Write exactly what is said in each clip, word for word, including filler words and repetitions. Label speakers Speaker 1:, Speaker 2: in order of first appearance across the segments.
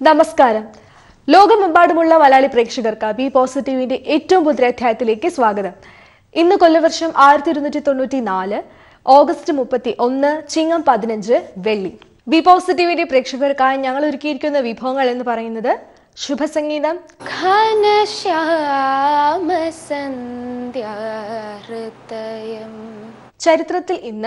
Speaker 1: നമസ്കാരം. ലോകമെമ്പാടുമുള്ള മലയാളി പ്രേക്ഷകർക്ക് ബി പോസിറ്റീവിന്റെ ഏറ്റവും പുതിയ അധ്യായത്തിലേക്ക് സ്വാഗതം. ഇന്ന് കൊല്ലവർഷം ആയിരത്തി ഇരുന്നൂറ്റി തൊണ്ണൂറ്റി നാല് ഓഗസ്റ്റ് മുപ്പത്തി ഒന്ന് ചിങ്ങം പതിനഞ്ച് വെള്ളി. ബി പോസിറ്റീവിന്റെ പ്രേക്ഷകർക്കായി ഞങ്ങൾ ഒരുക്കിയിരിക്കുന്ന വിഭവങ്ങൾ എന്ന് പറയുന്നത് ശുഭസംഗീതം, ചരിത്രത്തിൽ ഇന്ന്,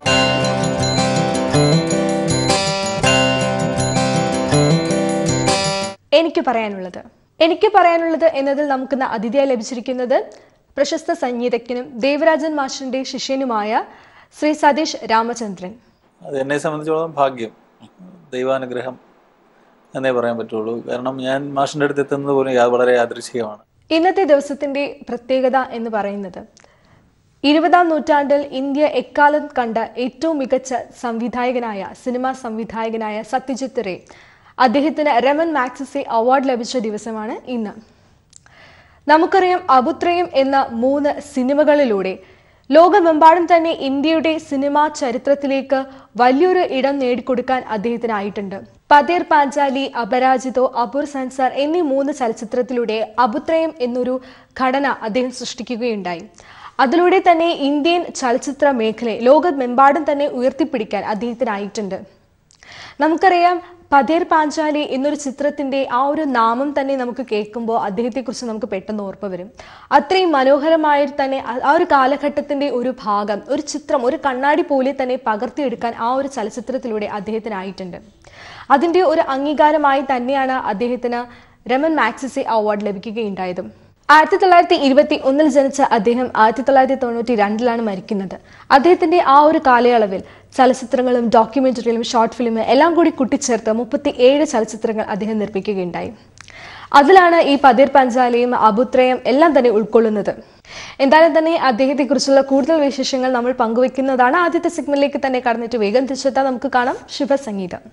Speaker 1: എനിക്ക് പറയാനുള്ളത് എനിക്ക് പറയാനുള്ളത് എന്നതിൽ നമുക്ക് അതിഥിയായി ലഭിച്ചിരിക്കുന്നത് പ്രശസ്ത സംഗീതജ്ഞനും ദേവരാജൻ മാഷിന്റെ ശിഷ്യനുമായ ശ്രീ സതീഷ് രാമചന്ദ്രൻ.
Speaker 2: അത് എന്നെ സംബന്ധിച്ചോളം ഭാഗ്യം, ദൈവാനുഗ്രഹം എന്നേ പറയാൻ പറ്റുള്ളൂ. കാരണം ഞാൻ മാഷിന്റെ അടുത്ത് എത്തുന്നത് പോലും വളരെ യാദൃശ്ചികമാണ്.
Speaker 1: ഇന്നത്തെ ദിവസത്തിന്റെ പ്രത്യേകത എന്ന് പറയുന്നത് ഇരുപതാം നൂറ്റാണ്ടിൽ ഇന്ത്യ എക്കാലം കണ്ട ഏറ്റവും മികച്ച സംവിധായകനായ സിനിമാ സംവിധായകനായ സത്യജിത്ത് റേ അദ്ദേഹത്തിന് രമൻ മാഗ്സസെ അവാർഡ് ലഭിച്ച ദിവസമാണ് ഇന്ന്. നമുക്കറിയാം, അബുത്രയം എന്ന മൂന്ന് സിനിമകളിലൂടെ ലോകമെമ്പാടും തന്നെ ഇന്ത്യയുടെ സിനിമാ ചരിത്രത്തിലേക്ക് വലിയൊരു ഇടം നേടിക്കൊടുക്കാൻ അദ്ദേഹത്തിനായിട്ടുണ്ട്. പതേർ പാഞ്ചാലി, അപരാജിതോ, അപൂർ സൻസാർ എന്നീ മൂന്ന് ചലച്ചിത്രത്തിലൂടെ അബുത്രയം എന്നൊരു ഘടന അദ്ദേഹം സൃഷ്ടിക്കുകയുണ്ടായി. അതിലൂടെ തന്നെ ഇന്ത്യൻ ചലച്ചിത്ര മേഖലയെ ലോകമെമ്പാടും തന്നെ ഉയർത്തിപ്പിടിക്കാൻ അദ്ദേഹത്തിനായിട്ടുണ്ട്. നമുക്കറിയാം, പതേർ പാഞ്ചാലി എന്നൊരു ചിത്രത്തിന്റെ ആ ഒരു നാമം തന്നെ നമുക്ക് കേൾക്കുമ്പോൾ അദ്ദേഹത്തെക്കുറിച്ച് നമുക്ക് പെട്ടെന്ന് ഓർമ്മ വരും. അത്രയും മനോഹരമായി തന്നെ ആ ഒരു കാലഘട്ടത്തിന്റെ ഒരു ഭാഗം, ഒരു ചിത്രം, ഒരു കണ്ണാടി പോലെ തന്നെ പകർത്തിയെടുക്കാൻ ആ ഒരു ചലച്ചിത്രത്തിലൂടെ അദ്ദേഹത്തിനായിട്ടുണ്ട്. അതിന്റെ ഒരു അംഗീകാരമായി തന്നെയാണ് അദ്ദേഹത്തിന് രമൻ മാഗ്സസെ അവാർഡ് ലഭിക്കുകയുണ്ടായതും. ആയിരത്തി തൊള്ളായിരത്തി ഇരുപത്തി ഒന്നിൽ ജനിച്ച അദ്ദേഹം ആയിരത്തി തൊള്ളായിരത്തി തൊണ്ണൂറ്റി രണ്ടിലാണ് മരിക്കുന്നത്. അദ്ദേഹത്തിന്റെ ആ ഒരു കാലയളവിൽ ചലച്ചിത്രങ്ങളും ഡോക്യുമെന്ററികളും ഷോർട്ട് ഫിലിമും എല്ലാം കൂടി കൂട്ടിച്ചേർത്ത് മുപ്പത്തി ഏഴ് ചലച്ചിത്രങ്ങൾ അദ്ദേഹം നിർമ്മിക്കുകയുണ്ടായി. അതിലാണ് ഈ പതേർ പാഞ്ചാലിയും അബുത്രയം എല്ലാം തന്നെ ഉൾക്കൊള്ളുന്നത്. എന്തായാലും തന്നെ അദ്ദേഹത്തെ കുറിച്ചുള്ള കൂടുതൽ വിശേഷങ്ങൾ നമ്മൾ പങ്കുവെക്കുന്നതാണ്. ആദ്യത്തെ സെഗ്മെന്റിലേക്ക് തന്നെ കടന്നിട്ട് വേഗം തിരിച്ചെത്താൻ നമുക്ക് കാണാം ശുഭസംഗീതം.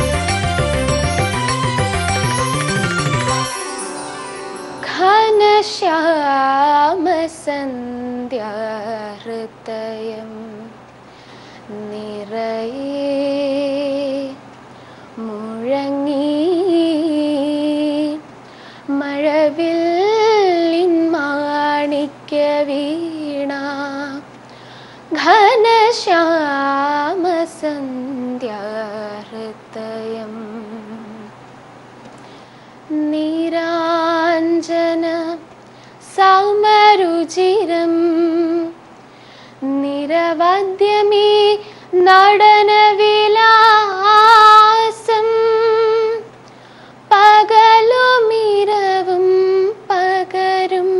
Speaker 3: ഘനശ്യാമസന്ധ്യാഹൃദയം നിറയെ മുഴങ്ങി മഴവില്ലിൻ മാണിക്യ വീണ ഘനശ്യാമസന്ധ്യാഹൃദയം നിരാഞ്ജന സൗമരുചിരം നിരവദ്യമീ നടനവിലാസം പകലുമിരവും പകരും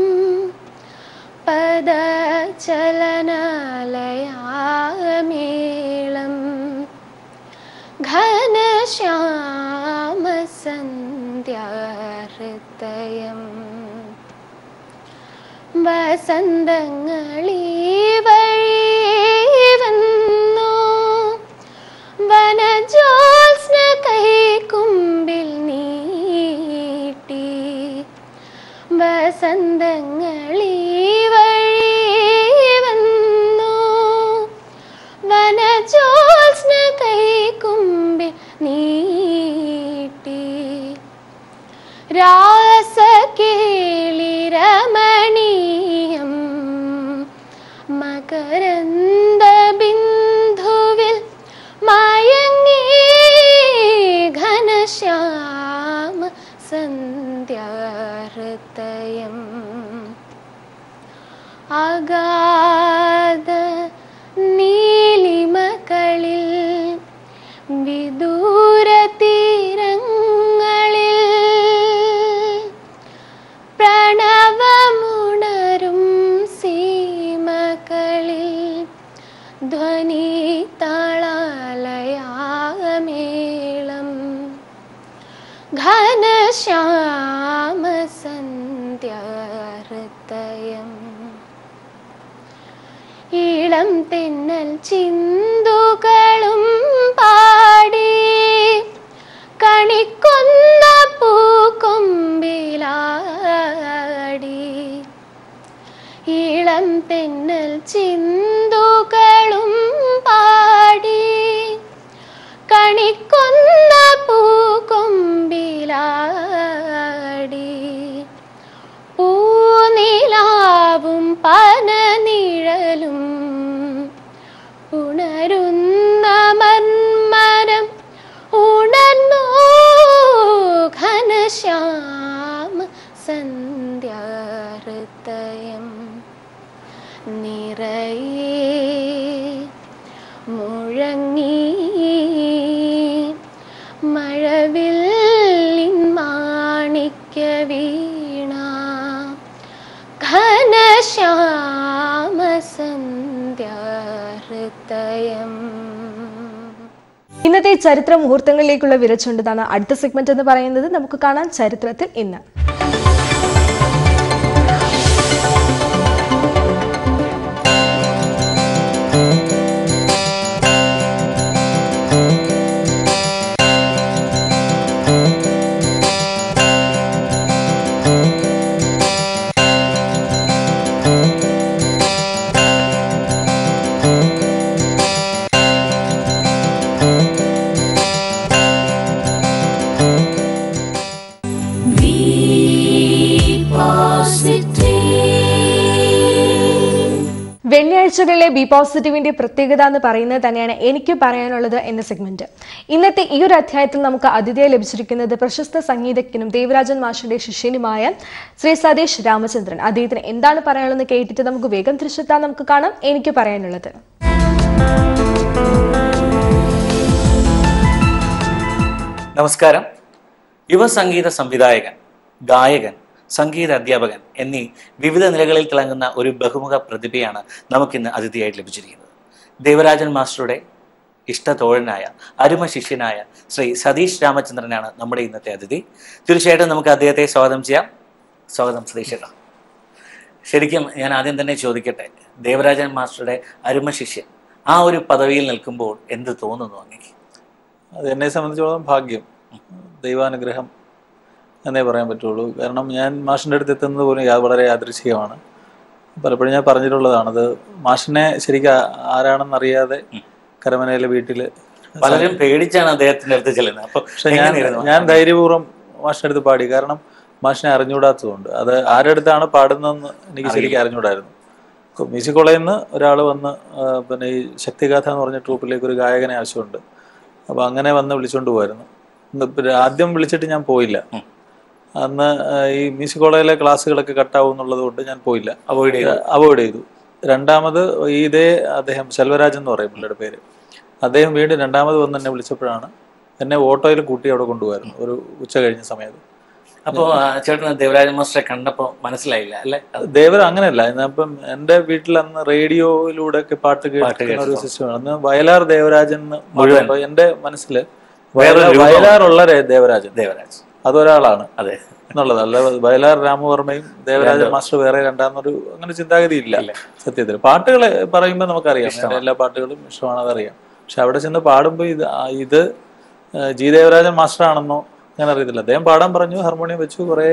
Speaker 3: പദചലനാലയമേളം ഘനശ്യാമസന്ധ്യാഹൃദയം വസന്തങ്ങളീ വഴി വന്നു വനജോത്സ്ന കൈക്കുമ്പിൽ നീട്ടി വസന്തങ്ങളീ വഴി വന്നു വനജോത്സ്ന കൈക്കുമ്പിൽ നീട്ടി രാസകേളി രമണീയം മകരന്ദ ബിന്ദുവിൽ മയങ്ങി ഘനശ്യാമ സന്ധ്യാഹൃദയം അഗാധ നീലിമകളിൽ വിദൂര തീരങ്ങളിൽ പ്രണവമുണരും സീമകളിൽ ധ്വനി താളാലയമേളം ഘനശ്യാമസന്ധ്യാഹൃദയം ഇളം തെന്നൽ ചിന്തുകളും പാടി കണിക്കൊന്ന പൂക്കൊമ്പിലാടി ഇളം തെന്നൽ ചിന്തുകളും പാടി കണിക്കൊന്ന പൂക്കൊമ്പിലാടി പ്രത്യയം.
Speaker 1: ഇന്നത്തെ ചരിത്ര മുഹൂർത്തങ്ങളിലേക്കുള്ള വിരച്ചുകൊണ്ടതാണ് അടുത്ത സെഗ്മെന്റ് എന്ന് പറയുന്നത്. നമുക്ക് കാണാം ചരിത്രത്തിൽ ഇന്ന്. വെള്ളിയാഴ്ചകളിലെ ബി പോസിറ്റീവിന്റെ പ്രത്യേകത എന്ന് പറയുന്നത് തന്നെയാണ് എനിക്ക് പറയാനുള്ളത് എന്ന സെഗ്മെന്റ്. ഇന്നത്തെ ഈ ഒരു അധ്യായത്തിൽ നമുക്ക് അതിഥിയെ ലഭിച്ചിരിക്കുന്നത് പ്രശസ്ത സംഗീതജ്ഞനും ദേവരാജൻ മാഷിന്റെ ശിഷ്യനുമായ ശ്രീ സതീഷ് രാമചന്ദ്രൻ. അദ്ദേഹത്തിന് എന്താണ് പറയാനുള്ളതെന്ന് കേട്ടിട്ട് നമുക്ക് വേഗം തിരിച്ചെത്താൻ. നമുക്ക് കാണാം എനിക്ക് പറയാനുള്ളത്.
Speaker 4: നമസ്കാരം. യുവസംഗീത സംവിധായകൻ, ഗായകൻ, സംഗീത അധ്യാപകൻ എന്നീ വിവിധ നിലകളിൽ തിളങ്ങുന്ന ഒരു ബഹുമുഖ പ്രതിഭയാണ് നമുക്കിന്ന് അതിഥിയായിട്ട് ലഭിച്ചിരിക്കുന്നത്. ദേവരാജൻ മാസ്റ്ററുടെ ഇഷ്ടതോഴനായ അരുമ ശിഷ്യനായ ശ്രീ സതീഷ് രാമചന്ദ്രനാണ് നമ്മുടെ ഇന്നത്തെ അതിഥി. തീർച്ചയായിട്ടും നമുക്ക് അദ്ദേഹത്തെ സ്വാഗതം ചെയ്യാം. സ്വാഗതം സതീഷ് ചേട്ടാ. ശരിക്കും ഞാൻ ആദ്യം തന്നെ ചോദിക്കട്ടെ, ദേവരാജൻ മാസ്റ്ററുടെ അരുമ ശിഷ്യൻ ആ ഒരു പദവിയിൽ നിൽക്കുമ്പോൾ എന്ത് തോന്നുന്നു അങ്ങേക്ക്?
Speaker 2: അത് എന്നെ സംബന്ധിച്ചോളം ഭാഗ്യം, ദൈവാനുഗ്രഹം എന്നേ പറയാൻ പറ്റുള്ളൂ. കാരണം ഞാൻ മാഷിൻ്റെ അടുത്ത് എത്തുന്നത് പോലും വളരെ യാദൃശ്ചികമാണ്. പലപ്പോഴും ഞാൻ പറഞ്ഞിട്ടുള്ളതാണത്. മാഷിനെ ശരിക്കും ആരാണെന്നറിയാതെ കരമനയിലെ വീട്ടിൽ
Speaker 4: പലരും പേടിച്ചാണ് അദ്ദേഹത്തിൻ്റെ അടുത്ത് ചെല്ലുന്നത്. അപ്പോൾ
Speaker 2: പക്ഷെ ഞാൻ ഞാൻ ധൈര്യപൂർവ്വം മാഷിൻ്റെ അടുത്ത് പാടി. കാരണം മാഷിനെ അറിഞ്ഞുകൂടാത്തതുകൊണ്ട്. അത് ആരുടെ അടുത്താണ് പാടുന്നതെന്ന് എനിക്ക് ശരിക്കും അറിഞ്ഞുകൂടായിരുന്നു. മ്യൂസിക് കോളേജിൽ നിന്ന് ഒരാൾ വന്ന് പിന്നെ ഈ ശക്തിഗാഥ എന്ന് പറഞ്ഞ ട്രൂപ്പിലേക്ക് ഒരു ഗായകനെ ആവശ്യമുണ്ട്. അപ്പോൾ അങ്ങനെ വന്ന് വിളിച്ചുകൊണ്ട് പോയിരുന്നു. ആദ്യം വിളിച്ചിട്ട് ഞാൻ പോയില്ല. അന്ന് ഈ മ്യൂസിക് കോളേജിലെ ക്ലാസ്സുകളൊക്കെ കട്ടാവും എന്നുള്ളത് കൊണ്ട് ഞാൻ പോയില്ല, അവോയ്ഡ് ചെയ്തു അവോയ്ഡ് ചെയ്തു രണ്ടാമത് ഇതേ അദ്ദേഹം സെൽവരാജ് എന്ന് പറയും പുള്ളിയുടെ പേര്. അദ്ദേഹം വീണ്ടും രണ്ടാമത് വന്ന് എന്നെ വിളിച്ചപ്പോഴാണ് എന്നെ ഓട്ടോയിൽ കൂട്ടി അവിടെ കൊണ്ടുപോയിരുന്നു ഒരു ഉച്ച കഴിഞ്ഞ സമയത്ത്.
Speaker 4: അപ്പോൾ ചേട്ടന് ദേവരാജൻ മാസ്റ്ററെ കണ്ടപ്പോൾ മനസ്സിലായില്ല അല്ലേ?
Speaker 2: ദേവര അങ്ങനെയല്ല. അപ്പം എൻ്റെ വീട്ടിൽ അന്ന് റേഡിയോയിലൂടെ ഒക്കെ പാട്ട് കേൾക്കുന്ന ഒരു സിസ്റ്റമാണ്. അന്ന് വയലാർ ദേവരാജൻ മുഴുവൻ എൻ്റെ മനസ്സിൽ വയലാറുള്ള ദേവരാജൻ ദേവരാജ് അതൊരാളാണ് അതെ എന്നുള്ളത്. അല്ല വയലാർ രാമവർമ്മയും ദേവരാജൻ മാസ്റ്റർ വേറെ രണ്ടാന്നൊരു അങ്ങനെ ചിന്താഗതി ഇല്ല സത്യത്തിൽ. പാട്ടുകൾ പറയുമ്പോൾ നമുക്കറിയാം, എല്ലാ പാട്ടുകളും ഇഷ്ടമാണ്, അതറിയാം. പക്ഷെ അവിടെ ചെന്ന് പാടുമ്പോൾ ഇത് ഇത് ജി ദേവരാജൻ മാസ്റ്റർ ആണെന്നോ ഞാൻ അറിയത്തില്ല. അദ്ദേഹം പാടാൻ പറഞ്ഞു, ഹാർമോണിയം വെച്ചു, കുറേ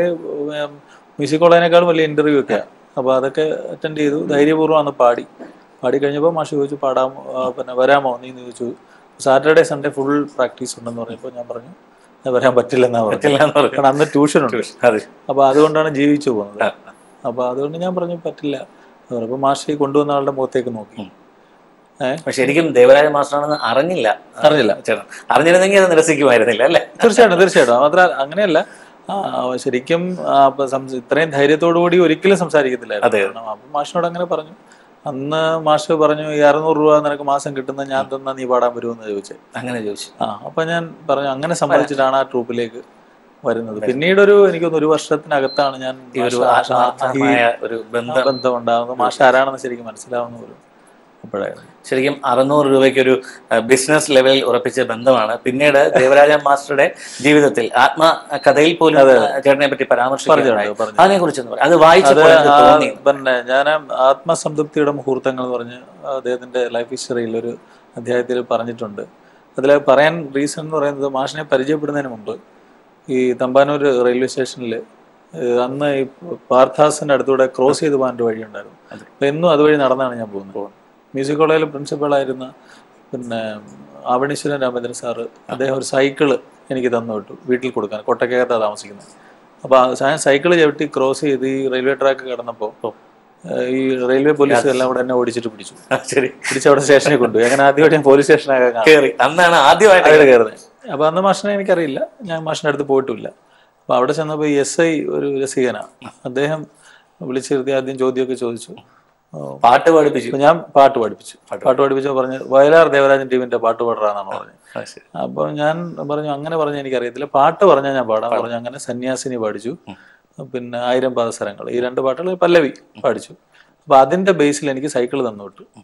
Speaker 2: മ്യൂസിക് കോളേജിനേക്കാളും വലിയ ഇന്റർവ്യൂ ഒക്കെയാണ്. അപ്പോൾ അതൊക്കെ അറ്റൻഡ് ചെയ്തു. ധൈര്യപൂർവ്വം അന്ന് പാടി. പാടി കഴിഞ്ഞപ്പോൾ മാഷ് ചോദിച്ചു പാടാമോ, പിന്നെ വരാമോ നീ ചോദിച്ചു. സാറ്റർഡേ സൺഡേ ഫുൾ പ്രാക്ടീസ് ഉണ്ടെന്ന് പറഞ്ഞപ്പോൾ ഞാൻ പറഞ്ഞു വരാൻ പറ്റില്ലെന്നാ പറ്റില്ല. കാരണം അന്ന് ട്യൂഷൻ ഉണ്ട്. അപ്പൊ അതുകൊണ്ടാണ് ജീവിച്ചു പോകുന്നത്. അപ്പൊ അതുകൊണ്ട് ഞാൻ പറഞ്ഞു പറ്റില്ല. അപ്പൊ മാഷി കൊണ്ടുവന്ന ആളുടെ മുഖത്തേക്ക് നോക്കി.
Speaker 4: ഏഹ് ശരിക്കും ദേവരാജ മാസ്റ്ററാണെന്ന് അറിഞ്ഞില്ല അറിഞ്ഞില്ല ചേട്ടാ. അറിഞ്ഞിരുന്നെങ്കിൽ അത് നിരസിക്കുമായിരുന്നില്ല അല്ലേ?
Speaker 2: തീർച്ചയായിട്ടും തീർച്ചയായിട്ടും. മാത്ര അങ്ങനെയല്ല, ശരിക്കും ഇത്രയും ധൈര്യത്തോടു കൂടി ഒരിക്കലും സംസാരിക്കത്തില്ലായിരുന്നു. അപ്പൊ മാഷിനോട് അങ്ങനെ പറഞ്ഞു. അന്ന് മാഷ് പറഞ്ഞു ഈ അറുന്നൂറ് രൂപ നിനക്ക് മാസം കിട്ടുന്ന ഞാൻ തന്നാ നീ പാടാൻ വരുമെന്ന് ചോദിച്ചു. അങ്ങനെ ചോദിച്ചു. ആ അപ്പൊ ഞാൻ പറഞ്ഞു അങ്ങനെ സമ്മതിച്ചിട്ടാണ് ആ ട്രൂപ്പിലേക്ക് വരുന്നത്. പിന്നീട് ഒരു എനിക്കൊന്ന് ഒരു വർഷത്തിനകത്താണ് ഞാൻ ഒരു ബന്ധം ഉണ്ടാകുന്നത്. മാഷ് ആരാണെന്ന് ശരിക്കും മനസ്സിലാവുന്ന പോലും അപ്പോഴായിരുന്നു.
Speaker 4: ശരിക്കും അറുന്നൂറ് രൂപയ്ക്ക് ഒരു ബിസിനസ് ലെവലിൽ ഉറപ്പിച്ച ബന്ധമാണ് പിന്നീട് ദേവരാജൻ മാസ്റ്ററുടെ ജീവിതത്തിൽ ആത്മകഥയിൽ പോലും ചേട്ടനെ പറ്റി പരാമർശിക്കുന്നുണ്ട്. അതിനെ കുറിച്ച് അത് വായിച്ചപ്പോൾ
Speaker 2: പിന്നെ ഞാൻ ആത്മസംതൃപ്തിയുടെ മുഹൂർത്തങ്ങൾ എന്ന് പറഞ്ഞ് അദ്ദേഹത്തിന്റെ ലൈഫ് ഹിസ്റ്ററിയിൽ ഒരു അധ്യായത്തിൽ പറഞ്ഞിട്ടുണ്ട്. അതിൽ പറയാൻ റീസൺ എന്ന് പറയുന്നത് മാഷിനെ പരിചയപ്പെടുന്നതിന് മുമ്പ് ഈ തമ്പാനൂർ റെയിൽവേ സ്റ്റേഷനിൽ അന്ന് ഈ പാർത്ഥാസിന്റെ അടുത്തൂടെ ക്രോസ് ചെയ്ത് പോകാൻ ഒരു വഴിയുണ്ടായിരുന്നു. അപ്പൊ എന്നും അതുവഴി നടന്നാണ് ഞാൻ പോകുന്നത്. മ്യൂസിക് കോളേജിൽ പ്രിൻസിപ്പളായിരുന്ന പിന്നെ ആവണീശ്വരൻ രാമചന്ദ്രൻ സാറ് അദ്ദേഹം ഒരു സൈക്കിള് എനിക്ക് തന്നു വിട്ടു വീട്ടിൽ കൊടുക്കാൻ. കൊട്ടക്കകത്താണ് താമസിക്കുന്നത്. അപ്പോൾ ഞാൻ സൈക്കിള് ചവിട്ടി ക്രോസ് ചെയ്ത് ഈ റെയിൽവേ ട്രാക്ക് കിടന്നപ്പോൾ ഈ റെയിൽവേ പോലീസ് എല്ലാം കൂടെ എന്നെ ഓടിച്ചിട്ട് പിടിച്ചു. ശരി പിടിച്ച് അവിടെ സ്റ്റേഷനിൽ കൊണ്ടുപോയി. അങ്ങനെ ആദ്യമായിട്ട് ഞാൻ പോലീസ് സ്റ്റേഷനൊക്കെ കയറി. അന്നാണ് ആദ്യമായിട്ട് കയറുന്നത്. അപ്പോൾ അന്ന് മാഷിനെ എനിക്കറിയില്ല, ഞാൻ മാഷിൻ്റെ അടുത്ത് പോയിട്ടുമില്ല. അപ്പോൾ അവിടെ ചെന്നപ്പോൾ എസ് ഐ ഒരു രസികനാണ്. അദ്ദേഹം വിളിച്ചിരുത്തി ആദ്യം ചോദ്യമൊക്കെ ചോദിച്ചു.
Speaker 4: പാട്ട് പഠിപ്പിച്ചു.
Speaker 2: ഞാൻ പാട്ട് പഠിപ്പിച്ചു. പാട്ട് പഠിപ്പിച്ചോ പറഞ്ഞ് വയലാർ ദേവരാജൻ ടീമിന്റെ പാട്ട് പാടാന്നാണ് പറഞ്ഞത്. അപ്പൊ ഞാൻ പറഞ്ഞു അങ്ങനെ പറഞ്ഞ എനിക്കറിയത്തില്ല, പാട്ട് പറഞ്ഞാൽ ഞാൻ പാടാൻ പറഞ്ഞു. അങ്ങനെ സന്യാസിനി പാടിച്ചു, പിന്നെ ആയിരം പാദസരങ്ങൾ, ഈ രണ്ട് പാട്ടുകൾ പല്ലവി പാടിച്ചു. അപ്പൊ അതിന്റെ ബേസിൽ എനിക്ക് സൈക്കിൾ തന്നു വിട്ടു.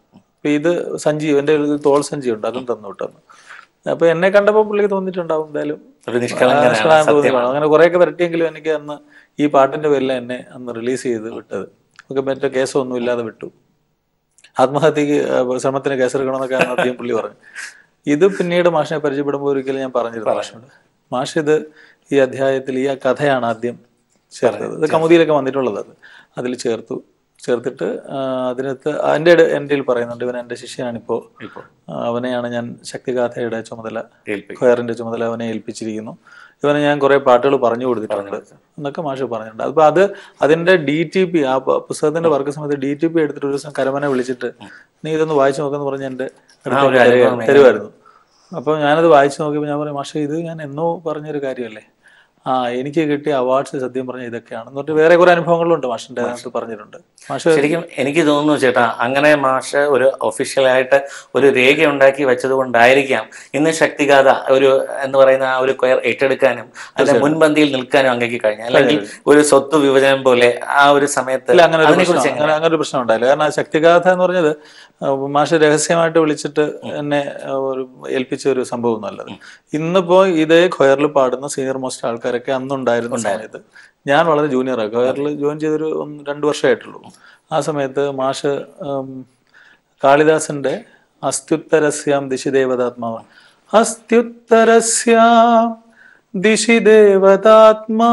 Speaker 2: അപ്പൊ ഇത് സഞ്ചി, എൻ്റെ ഒരു തോൾ സഞ്ചി ഉണ്ട്, അതും തന്നു വിട്ടെന്ന്. അപ്പൊ എന്നെ കണ്ടപ്പോൾ പുള്ളിക്ക് തോന്നിയിട്ടുണ്ടാവും എന്തായാലും നിഷ്കളാൻ തോന്നിയിട്ടുണ്ടാവും. അങ്ങനെ കുറെയൊക്കെ വരട്ടിയെങ്കിലും എനിക്ക് അന്ന് ഈ പാട്ടിന്റെ പേരിൽ എന്നെ അന്ന് റിലീസ് ചെയ്ത് വിട്ടത്. ഒക്കെ മറ്റേ കേസൊന്നും ഇല്ലാതെ വിട്ടു. ആത്മഹത്യക്ക് ശ്രമത്തിന് കേസെടുക്കണമെന്നൊക്കെ ആദ്യം പുള്ളി പറഞ്ഞു. ഇത് പിന്നീട് മാഷിനെ പരിചയപ്പെടുമ്പോൾ ഒരിക്കലും ഞാൻ പറഞ്ഞിരുന്നു മാഷിനോട്, മാഷ് ഇത് ഈ അധ്യായത്തിൽ ഈ കഥയാണ് ആദ്യം ചേർത്തത്. ഇത് കൗമുദിയിലൊക്കെ വന്നിട്ടുള്ളത്. അത് അതിൽ ചേർത്തു. ചേർത്തിട്ട് അതിനകത്ത് എൻ്റെ എൻ്റെ പറയുന്നുണ്ട്, ഇവൻ എൻ്റെ ശിഷ്യനാണിപ്പോൾ, അവനെയാണ് ഞാൻ ശക്തിഗാഥയുടെ ചുമതല, ഖയറിന്റെ ചുമതല അവനെ ഏൽപ്പിച്ചിരിക്കുന്നു, ഇവനെ ഞാൻ കുറെ പാട്ടുകൾ പറഞ്ഞു കൊടുത്തിട്ടുണ്ട് എന്നൊക്കെ മാഷ് പറഞ്ഞിട്ടുണ്ട്. അപ്പൊ അത് അതിന്റെ ഡി ടി പി, ആ പുസ്തകത്തിന്റെ വർക്ക് സമയത്ത് ഡി ടി പി എടുത്തിട്ട് ഒരു ദിവസം കരമനെ വിളിച്ചിട്ട് നീ ഇതൊന്ന് വായിച്ചു നോക്കെന്ന് പറഞ്ഞ് എൻ്റെ തരുമായിരുന്നു. അപ്പൊ ഞാനത് വായിച്ചു നോക്കിയപ്പോൾ ഞാൻ പറയും, മാഷെ ഇത് ഞാൻ എന്നോ പറഞ്ഞൊരു കാര്യമല്ലേ, ആ എനിക്ക് കിട്ടിയ അവാർഡ്സ് സത്യം പറഞ്ഞ ഇതൊക്കെയാണ് എന്ന് പറഞ്ഞിട്ട് വേറെ കുറെ അനുഭവങ്ങളുണ്ട് മാഷിന്റെ അതിനകത്ത് പറഞ്ഞിട്ടുണ്ട്. മാഷ്
Speaker 4: ശരിക്കും എനിക്ക് തോന്നുന്നു ചേട്ടാ, അങ്ങനെ മാഷ് ഒരു ഒഫീഷ്യലായിട്ട് ഒരു രേഖ ഉണ്ടാക്കി വെച്ചത് കൊണ്ടായിരിക്കാം ഇന്ന് ശക്തിഗാഥ ഒരു എന്ന് പറയുന്ന ആ ഒരു കൊയർ ഏറ്റെടുക്കാനും അതിന്റെ മുൻപന്തിയിൽ നിൽക്കാനും അങ്ങേക്ക് കഴിഞ്ഞു. അല്ലെങ്കിൽ ഒരു സ്വത്ത് വിഭജനം പോലെ ആ ഒരു സമയത്ത്
Speaker 2: അങ്ങനെ അങ്ങനെ ഒരു പ്രശ്നം ഉണ്ടായില്ല. കാരണം ശക്തിഗാഥ എന്ന് പറഞ്ഞത് മാഷ് രഹസ്യമായിട്ട് വിളിച്ചിട്ട് എന്നെ ഒരു ഏൽപ്പിച്ച ഒരു സംഭവം നല്ലത്. ഇന്നിപ്പോ ഇതേ ഖയറിൽ പാടുന്ന സീനിയർ മോസ്റ്റ് ആൾക്കാരൊക്കെ അന്നുണ്ടായിരുന്ന സമയത്ത് ഞാൻ വളരെ ജൂനിയറാണ്. ഖയറിൽ ജോയിൻ ചെയ്തൊരു ഒന്ന് രണ്ടു വർഷമായിട്ടുള്ളൂ. ആ സമയത്ത് മാഷ് കാളിദാസന്റെ അസ്ത്യുത്തരസ്യാം ദിശി ദേവതാത്മാവ, അസ്ത്യുത്തരസ്യാം ദിശി ദേവതാത്മാ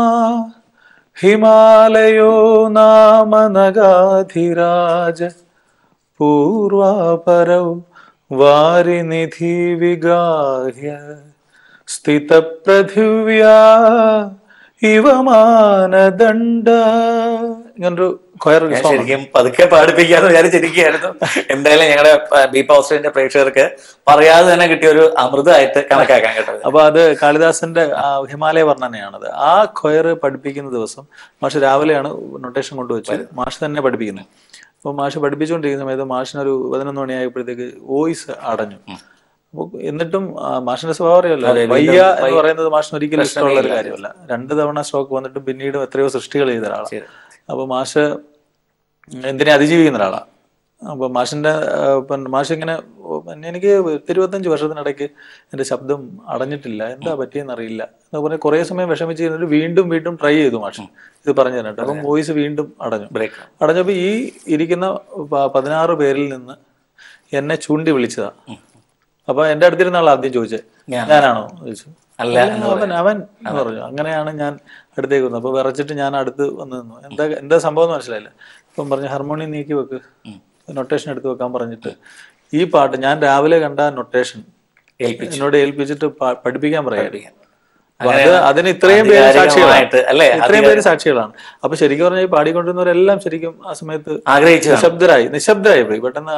Speaker 2: ഹിമാലയോ നാമ നഗാധിരാജ പൂർവാപരൗ വാരിനിധി വിഗാഹ്യ സ്ഥിതപൃഥിവ്യാ ഇവ മാനദണ്ഡ. ഇങ്ങനൊരു
Speaker 4: ശരിക്കും പതുക്കെ പാടിപ്പിക്കാന്ന് വിചാരിച്ചിരിക്കുകയായിരുന്നു. എന്തായാലും ഞങ്ങളുടെ ബീപ്പ് ഓസ്ട്രേലിയന്റെ പ്രേക്ഷകർക്ക് പറയാതെ തന്നെ കിട്ടിയ ഒരു അമൃതമായിട്ട് കണക്കാക്കാൻ കേട്ടത്.
Speaker 2: അപ്പൊ അത് കാളിദാസന്റെ ഹിമാലയ വർണ്ണനയാണത്. ആ ഖയർ പഠിപ്പിക്കുന്ന ദിവസം മാഷ് രാവിലെയാണ് നൊട്ടേഷൻ കൊണ്ടുവച്ച് മാഷ് തന്നെ പഠിപ്പിക്കുന്നത്. അപ്പൊ മാഷ് പഠിപ്പിച്ചുകൊണ്ടിരിക്കുന്ന സമയത്ത് മാഷിനൊരു പതിനൊന്ന് മണിയായപ്പോഴത്തേക്ക് വോയിസ് അടഞ്ഞു. അപ്പൊ എന്നിട്ടും മാഷിന്റെ സ്വഭാവം അറിയാലോ, വയ്യ എന്ന് പറയുന്നത് മാഷിന് ഒരിക്കലും ഇഷ്ടമുള്ള ഒരു കാര്യമല്ല. രണ്ടു തവണ സ്ട്രോക്ക് വന്നിട്ടും പിന്നീടും എത്രയോ സൃഷ്ടികൾ ചെയ്ത ഒരാളാണ്. അപ്പൊ മാഷ് എന്തിനെ അതിജീവിക്കുന്ന ഒരാളാണ്. അപ്പൊ മാഷിന്റെ മാഷ് ഇങ്ങനെ എനിക്ക് ഇരുപത്തഞ്ച് വർഷത്തിനിടയ്ക്ക് എന്റെ ശബ്ദം അടഞ്ഞിട്ടില്ല, എന്താ പറ്റിയെന്ന് അറിയില്ല എന്ന് പറഞ്ഞ കുറെ സമയം വിഷമിച്ച് കഴിഞ്ഞിട്ട് വീണ്ടും വീണ്ടും ട്രൈ ചെയ്തു മാഷ് ഇത് പറഞ്ഞു തന്നിട്ട്. അപ്പം വോയിസ് വീണ്ടും അടഞ്ഞു. അടഞ്ഞപ്പോ ഈ ഇരിക്കുന്ന പതിനാറ് പേരിൽ നിന്ന് എന്നെ ചൂണ്ടി വിളിച്ചതാ. അപ്പൊ എന്റെ അടുത്തിരുന്ന ആൾ ആദ്യം ചോദിച്ചത് ഞാനാണോ ചോദിച്ചു. അല്ല അവൻ അവൻ എന്ന് പറഞ്ഞു. അങ്ങനെയാണ് ഞാൻ അടുത്തേക്ക് വന്നത്. അപ്പൊ വിറച്ചിട്ട് ഞാൻ അടുത്ത് വന്ന് നിന്നു. എന്താ എന്താ സംഭവം എന്ന് മനസ്സിലായില്ല. അപ്പം പറഞ്ഞു ഹർമോണിയം നീക്കി വെക്ക്, നൊട്ടേഷൻ എടുത്ത് വെക്കാൻ പറഞ്ഞിട്ട് ഈ പാട്ട് ഞാൻ രാവിലെ കണ്ട നൊട്ടേഷൻ എന്നോട് ഏൽപ്പിച്ചിട്ട് പഠിപ്പിക്കാൻ പറയാം. അതിന് ഇത്രയും പേര് സാക്ഷികളാണ്, ഇത്രയും പേര് സാക്ഷികളാണ്. അപ്പൊ ശരിക്കും പറഞ്ഞാൽ ഈ പാടിക്കൊണ്ടിരുന്നവരെല്ലാം ശരിക്കും ആ സമയത്ത് നിശബ്ദരായി നിശബ്ദരായി പോയി പെട്ടെന്ന്.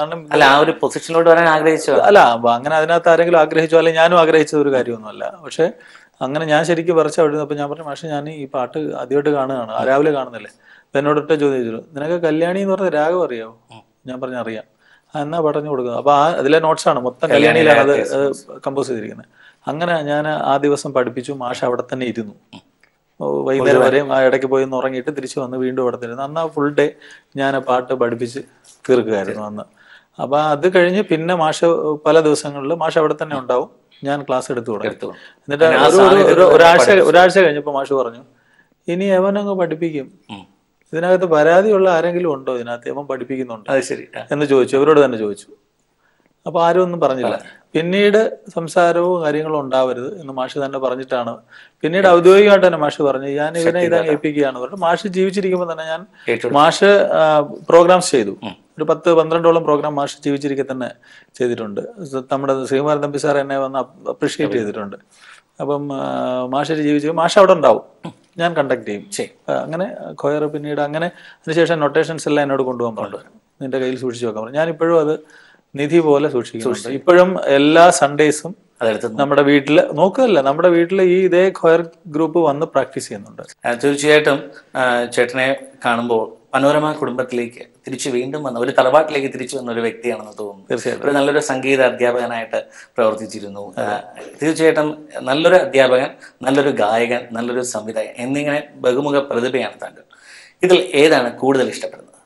Speaker 2: അല്ല അങ്ങനെ അതിനകത്ത് ആരെങ്കിലും ആഗ്രഹിച്ചോ അല്ലെങ്കിൽ ഞാനും ആഗ്രഹിച്ചത് ഒരു കാര്യമൊന്നുമല്ല. പക്ഷെ അങ്ങനെ ഞാൻ ശരിക്കും വരച്ച അവിടെ നിന്ന്. അപ്പൊ ഞാൻ പറഞ്ഞു പക്ഷെ ഞാൻ ഈ പാട്ട് ആദ്യമായിട്ട് കാണുകയാണ്, രാവിലെ കാണുന്നില്ലേ. അപ്പൊ എന്നോടൊറ്റ ചോദ്യം ചോദിച്ചു, നിനക്ക് കല്യാണി എന്ന് പറഞ്ഞ രാഗം അറിയാവോ? ഞാൻ പറഞ്ഞു അറിയാം. എന്നാ പറഞ്ഞു കൊടുക്കുന്നത്. അപ്പൊ ആ അതിലെ നോട്ട്സ് ആണ്, മൊത്തം കല്യാണിയിലാണ് അത് കമ്പോസ് ചെയ്തിരിക്കുന്നത്. അങ്ങനെ ഞാൻ ആ ദിവസം പഠിപ്പിച്ചു. മാഷ് അവിടെ തന്നെ ഇരുന്നു വൈകുന്നേരം വരെയും. ആ ഇടയ്ക്ക് പോയി ഒന്ന് ഉറങ്ങിയിട്ട് തിരിച്ചു വന്ന് വീണ്ടും അവിടെ തന്നെ ഇരുന്നു. അന്ന് ആ ഫുൾ ഡേ ഞാൻ ആ പാട്ട് പഠിപ്പിച്ച് തീർക്കുകയായിരുന്നു അന്ന്. അപ്പൊ അത് കഴിഞ്ഞ് പിന്നെ മാഷ് പല ദിവസങ്ങളിൽ മാഷ് അവിടെ തന്നെ ഉണ്ടാവും, ഞാൻ ക്ലാസ് എടുത്തു തുടങ്ങി. എന്നിട്ട് ഒരാഴ്ച ഒരാഴ്ച കഴിഞ്ഞപ്പോൾ മാഷ് പറഞ്ഞു ഇനി അവനങ്ങ് പഠിപ്പിക്കും, ഇതിനകത്ത് പരാതിയുള്ള ആരെങ്കിലും ഉണ്ടോ ഇതിനകത്ത്, അവൻ പഠിപ്പിക്കുന്നുണ്ട് എന്ന് ചോദിച്ചു. അവരോട് തന്നെ ചോദിച്ചു. അപ്പൊ ആരും ഒന്നും പറഞ്ഞില്ല. പിന്നീട് സംസാരവും കാര്യങ്ങളും ഉണ്ടാവരുത് എന്ന് മാഷ് തന്നെ പറഞ്ഞിട്ടാണ് പിന്നീട് ഔദ്യോഗികമായിട്ട് തന്നെ മാഷ് പറഞ്ഞു ഞാൻ ഇവനെ ഇതാ ഏൽപ്പിക്കുകയാണ് പറഞ്ഞു. മാഷ് ജീവിച്ചിരിക്കുമ്പോൾ തന്നെ ഞാൻ മാഷ് പ്രോഗ്രാംസ് ചെയ്തു. ഒരു പത്ത് പന്ത്രണ്ടോളം പ്രോഗ്രാം മാഷ് ജീവിച്ചിരിക്കെ തന്നെ ചെയ്തിട്ടുണ്ട്. നമ്മുടെ ശ്രീകുമാരൻ തമ്പി സാർ എന്നെ വന്ന് അപ്രീഷിയേറ്റ് ചെയ്തിട്ടുണ്ട്. അപ്പം മാഷ് ജീവിച്ചു മാഷ് അവിടെ ഉണ്ടാവും, ഞാൻ കണ്ടക്ട് ചെയ്യും. അങ്ങനെ ഖയർ പിന്നീട് അങ്ങനെ അതിനുശേഷം നൊട്ടേഷൻസ് എല്ലാം എന്നോട് കൊണ്ടുപോകാൻ പറഞ്ഞു, നിന്റെ കയ്യിൽ സൂക്ഷിച്ചു വെക്കാൻ പറഞ്ഞു. ഞാൻ ഇപ്പോഴും അത് നിധി പോലെ സൂക്ഷിക്കുന്നുണ്ട്. ഇപ്പോഴും എല്ലാ സൺഡേസും നമ്മുടെ വീട്ടില് നോക്കുകയല്ല, നമ്മുടെ വീട്ടിൽ ഈ ഇതേ ഖയർ ഗ്രൂപ്പ് വന്ന് പ്രാക്ടീസ് ചെയ്യുന്നുണ്ട്.
Speaker 4: തീർച്ചയായിട്ടും ചേട്ടനെ കാണുമ്പോൾ മനോരമ കുടുംബത്തിലേക്ക് തിരിച്ചു വീണ്ടും വന്ന ഒരു തറവാട്ടിലേക്ക് തിരിച്ചു വന്ന ഒരു വ്യക്തിയാണെന്ന് തോന്നുന്നു. തീർച്ചയായിട്ടും ഒരു നല്ലൊരു സംഗീത അധ്യാപകനായിട്ട് പ്രവർത്തിച്ചിരുന്നു. തീർച്ചയായിട്ടും നല്ലൊരു അധ്യാപകൻ, നല്ലൊരു ഗായകൻ, നല്ലൊരു സംവിധായകൻ എന്നിങ്ങനെ ബഹുമുഖ പ്രതിഭയാണ് താങ്കൾ. ഇതിൽ ഏതാണ് കൂടുതൽ ഇഷ്ടപ്പെടുന്നത്?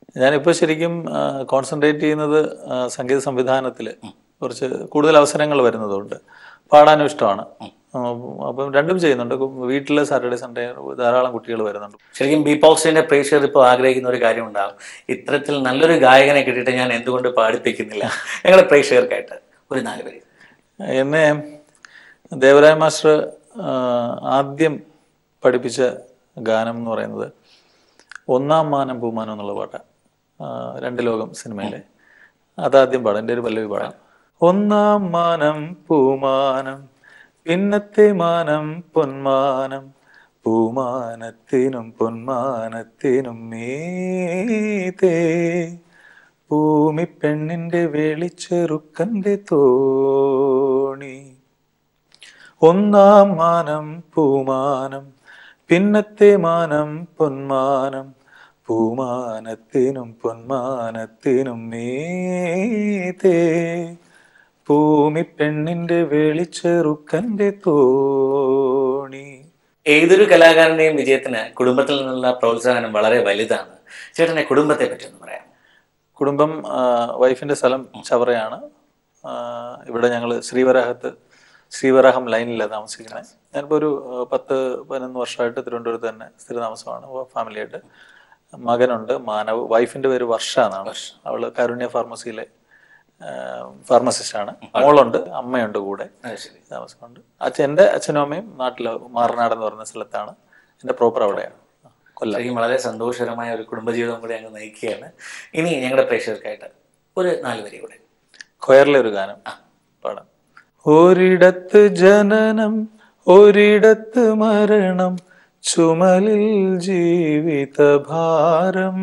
Speaker 2: ഞാനിപ്പോൾ ശരിക്കും കോൺസെൻട്രേറ്റ് ചെയ്യുന്നത് സംഗീത സംവിധാനത്തിൽ കുറച്ച് കൂടുതൽ അവസരങ്ങൾ വരുന്നതുകൊണ്ട് പാടാനും ഇഷ്ടമാണ്. അപ്പം രണ്ടും ചെയ്യുന്നുണ്ട്. വീട്ടിൽ സാറ്റർഡേ സൺഡേ ധാരാളം കുട്ടികൾ വരുന്നുണ്ട്.
Speaker 4: ശരിക്കും ബി പോക്സിന്റെ പ്രേക്ഷകർ ഇപ്പോൾ ആഗ്രഹിക്കുന്ന ഒരു കാര്യം ഉണ്ടാകും, ഇത്തരത്തിൽ നല്ലൊരു ഗായകനെ കിട്ടിയിട്ട് ഞാൻ എന്തുകൊണ്ട് പാടിപ്പിക്കുന്നില്ല? ഞങ്ങളുടെ പ്രേക്ഷകർക്കായിട്ട് ഒരു നാല് പേര്.
Speaker 2: എന്നെ ദേവരായ മാസ്റ്റർ ആദ്യം പഠിപ്പിച്ച ഗാനം എന്ന് പറയുന്നത് ഒന്നാം മാനം പൂമാനം എന്നുള്ള പാട്ടാണ്. രണ്ട് ലോകം സിനിമയിലെ അതാദ്യം പാടാം. എൻ്റെ ഒരു പല്ലവി പാടാം. ഒന്നാം മാനം പൂമാനം പിന്നത്തെ മാനം പൊന്മാനം പൂമാനത്തിനും പൊന്മാനത്തിനും മീതേ ഭൂമി പെണ്ണിന്റെ വെളിച്ചെറുക്കന്റെ തോണി. ഒന്നാം മാനം പൂമാനം പിന്നത്തെ മാനം പൊന്മാനം പൂമാനത്തിനും പൊന്മാനത്തിനും മീതേ ഭൂമി പെണ്ണിന്റെ വെളിച്ചെറുക്കന്റെ തോണി.
Speaker 4: ഏതൊരു കലാകാരന്റെയും വിജയത്തിന് കുടുംബത്തിൽ നിന്നുള്ള പ്രോത്സാഹനം വളരെ വലുതാണ്. ചേട്ടനെ കുടുംബത്തെ പറ്റി ഒന്ന് പറയാം.
Speaker 2: കുടുംബം, വൈഫിന്റെ സ്ഥലം ചവറയാണ്. ഇവിടെ ഞങ്ങൾ ശ്രീവരാഹത്ത് ശ്രീവരാഹം ലൈനിലാണ് താമസിക്കുന്നത്. ഞാനിപ്പോൾ ഒരു പത്ത് പതിനൊന്ന് വർഷമായിട്ട് തിരുവനന്തപുരത്ത് തന്നെ സ്ഥിരതാമസമാണ് ഫാമിലിയായിട്ട്. മകനുണ്ട് മാനവ്. വൈഫിന്റെ പേര് വർഷ എന്നാണ്. അവള് കാരുണ്യ ഫാർമസിയിലെ ഫാർമസിസ്റ്റാണ്. മോളുണ്ട്, അമ്മയുണ്ട്, കൂടെ താമസമുണ്ട്. അച്ഛൻ എൻ്റെ അച്ഛനും അമ്മയും നാട്ടിൽ മാറനാട് എന്ന് പറയുന്ന സ്ഥലത്താണ്. എൻ്റെ പ്രോപ്പർ അവിടെയാണ്, കൊല്ലം.
Speaker 4: വളരെ സന്തോഷകരമായ ഒരു കുടുംബജീവിതം കൂടെ അങ്ങ് നയിക്കുകയാണ്. ഇനി ഞങ്ങളുടെ പ്രേക്ഷകർക്കായിട്ട് ഒരു നാല് വരി കൂടെ
Speaker 2: കൊയറിലെ ഒരു ഗാനം പാടാം. ഒരിടത്ത് ജനനം ഒരിടത്ത് മരണം ചുമലിൽ ജീവിതഭാരം.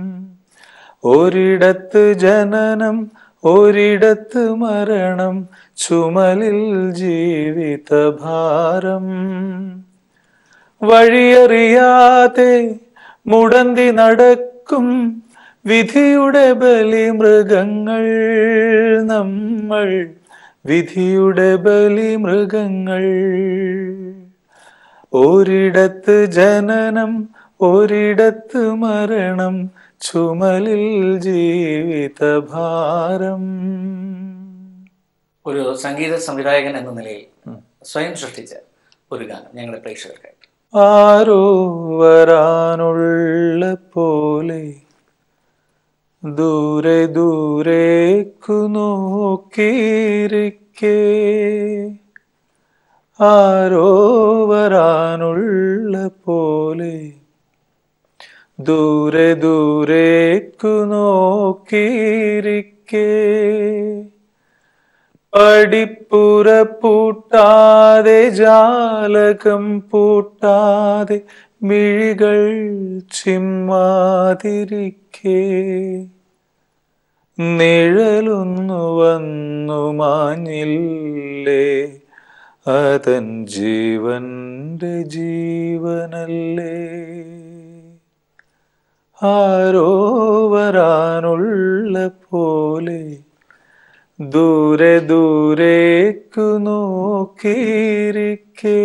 Speaker 2: ഒരിടത്ത് ജനനം ഒരിടത്ത് മരണം ചുമലിൽ ജീവിതഭാരം. വഴിയറിയാതെ മുടന്തി നടക്കും വിധിയുടെ ബലിമൃഗങ്ങൾ നമ്മൾ, വിധിയുടെ ബലിമൃഗങ്ങൾ. ഒരിടത്ത് ജനനം ഒരിടത്ത് മരണം ചുമലിൽ ജീവിതഭാരം.
Speaker 4: ഒരു സംഗീത സംവിധായകൻ എന്ന നിലയിൽ സ്വയം സൃഷ്ടിച്ച ഒരു ഗാനം ഞങ്ങളുടെ പ്രേക്ഷകർക്കായിട്ട്.
Speaker 2: ആരോ വരാനുള്ള പോലെ ദൂരെ ദൂരേക്കു നോക്കിയിരിക്കേ, ആരോ വരാനുള്ള പോലെ ദൂരെ ദൂരേക്കു നോക്കിയിരിക്കേ. പടിപ്പുര പൂട്ടാതെ ജാലകം പൂട്ടാതെ മിഴികൾ ചിമ്മാതിരിക്കേ, നിഴലൊന്നു വന്നു മാഞ്ഞില്ലേ, അതൻ ജീവന്റെ ജീവനല്ലേ. ആരോ വരാനുള്ള പോലെ ദൂരെ ദൂരേക്കു നോക്കിയിരിക്കേ.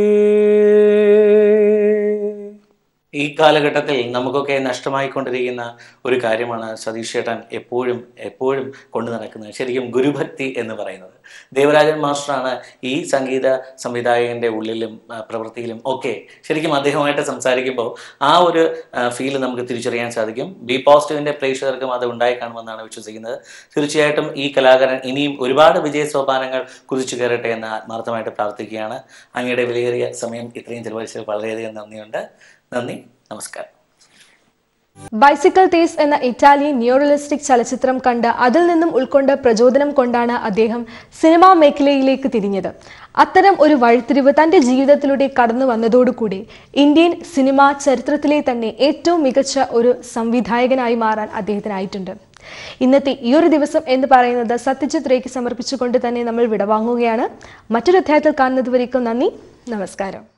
Speaker 4: ഈ കാലഘട്ടത്തിൽ നമുക്കൊക്കെ നഷ്ടമായിക്കൊണ്ടിരിക്കുന്ന ഒരു കാര്യമാണ് സതീഷ് ചേട്ടൻ എപ്പോഴും എപ്പോഴും കൊണ്ടു നടക്കുന്നത്. ശരിക്കും ഗുരുഭക്തി എന്ന് പറയുന്നത്. ദേവരാജൻ മാസ്റ്ററാണ് ഈ സംഗീത സംവിധായകൻ്റെ ഉള്ളിലും പ്രവൃത്തിയിലും ഒക്കെ ശരിക്കും അദ്ദേഹമായിട്ട് സംസാരിക്കുമ്പോൾ ആ ഒരു ഫീല് നമുക്ക് തിരിച്ചറിയാൻ സാധിക്കും. ബി പോസിറ്റീവിൻ്റെ പ്രേക്ഷകർക്കും അത് ഉണ്ടായി കാണുമെന്നാണ് വിശ്വസിക്കുന്നത്. തീർച്ചയായിട്ടും ഈ കലാകാരൻ ഇനിയും ഒരുപാട് വിജയ സോപാനങ്ങൾ കുതിച്ചു കയറട്ടെ എന്ന് ആത്മാർത്ഥമായിട്ട് പ്രാർത്ഥിക്കുകയാണ്. അങ്ങയുടെ വിലയേറിയ സമയം ഇത്രയും ചെലവഴിച്ചത് വളരെയധികം നന്ദിയുണ്ട്. നന്ദി, നമസ്കാരം.
Speaker 1: ബൈസിക്കിൾ തീസ് എന്ന ഇറ്റാലിയൻ ന്യൂറലിസ്റ്റിക് ചലച്ചിത്രം കണ്ട് അതിൽ നിന്നും ഉൾക്കൊണ്ട പ്രചോദനം കൊണ്ടാണ് അദ്ദേഹം സിനിമാ മേഖലയിലേക്ക് തിരിഞ്ഞത്. അത്തരം ഒരു വഴിത്തിരിവ് തന്റെ ജീവിതത്തിലൂടെ കടന്നു വന്നതോടുകൂടി ഇന്ത്യൻ സിനിമാ ചരിത്രത്തിലെ തന്നെ ഏറ്റവും മികച്ച ഒരു സംവിധായകനായി മാറാൻ അദ്ദേഹത്തിനായിട്ടുണ്ട്. ഇന്നത്തെ ഈ ഒരു ദിവസം എന്ന് പറയുന്നത് സത്യജിത് റേക്ക് സമർപ്പിച്ചുകൊണ്ട് തന്നെ നമ്മൾ വിടവാങ്ങുകയാണ്. മറ്റൊരു അധ്യായത്തിൽ കാണുന്നത് വരേക്കും നന്ദി, നമസ്കാരം.